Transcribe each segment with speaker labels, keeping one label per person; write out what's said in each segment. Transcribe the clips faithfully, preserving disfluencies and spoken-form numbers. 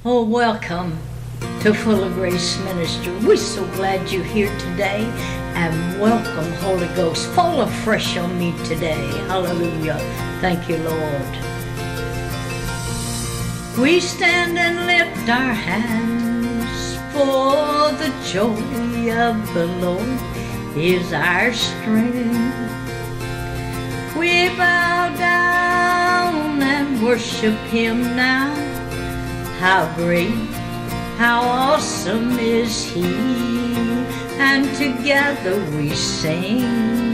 Speaker 1: Oh, welcome to Full of Grace Ministry. We're so glad you're here today, and welcome, Holy Ghost. Fall afresh on me today. Hallelujah. Thank you, Lord. We stand and lift our hands, for the joy of the Lord is our strength. We bow down and worship Him now. How great, how awesome is He, and together we sing.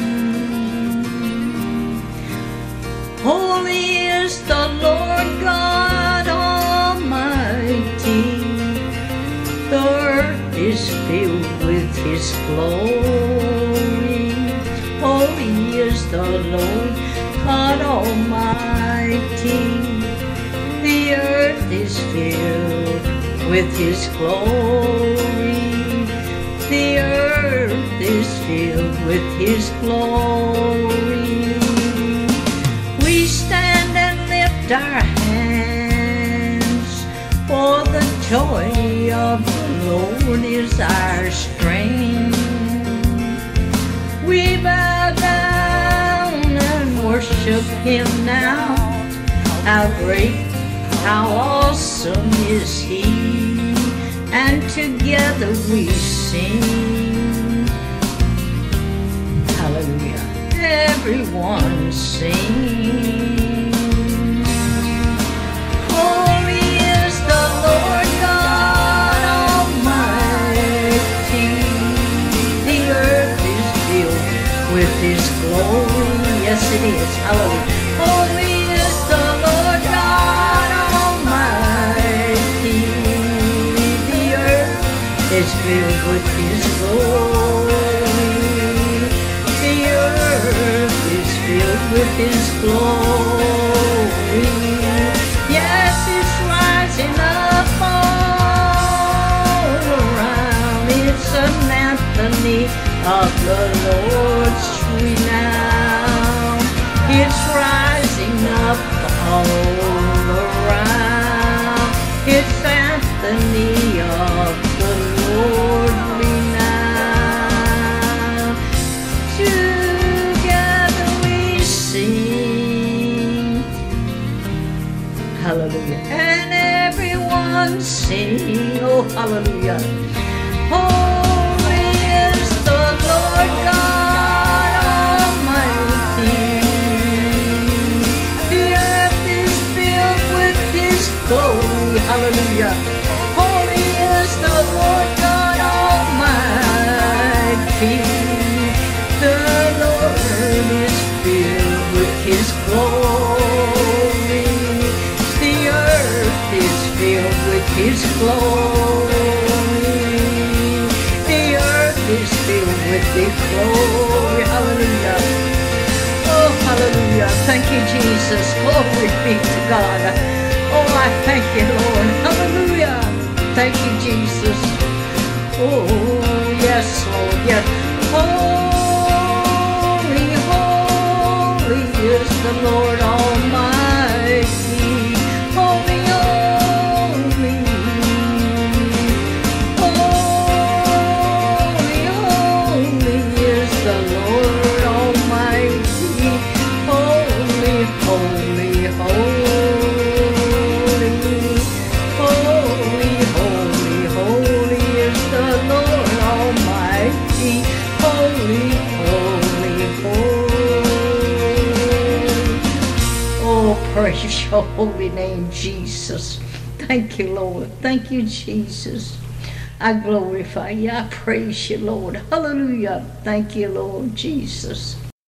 Speaker 1: Holy is the Lord God Almighty. The earth is filled with His glory. Holy is the Lord God Almighty. The earth is filled with His glory. The earth is filled with His glory. We stand and lift our hands, for the joy of the Lord is our strength. We bow down and worship Him now. How great, how awesome is He, and together we sing. Hallelujah. Everyone sing. Holy is the Lord God Almighty. The earth is filled with His glory. Yes, it is. Hallelujah. Holy is the Lord God Almighty. The earth is filled with His glory. The earth is filled with His glory. Yes, it's rising up all around. It's an anthony of the Lord's renown. It's rising up all around. It's anthony of the Lord renown. Together we sing. Hallelujah. And everyone sing. Oh, hallelujah. Holy is the Lord God Almighty. The earth is filled with His glory. Hallelujah. Holy is the Lord God Almighty. The Lord is filled with His glory. The earth is filled with His glory. The earth is filled with His glory. Hallelujah. Oh, hallelujah. Thank you, Jesus. Glory be to God. Oh, I thank you, Lord. Hallelujah. Thank you, Jesus. Oh, yes, Lord. Yes. Holy, holy is the Lord Almighty. Holy, holy. Holy, holy is the Lord Almighty. Holy, holy, holy. Holy, holy, holy is the Lord Almighty. Holy, holy, holy. Oh, praise your holy name, Jesus. Thank you, Lord. Thank you, Jesus. I glorify you. I praise you, Lord. Hallelujah. Thank you, Lord Jesus.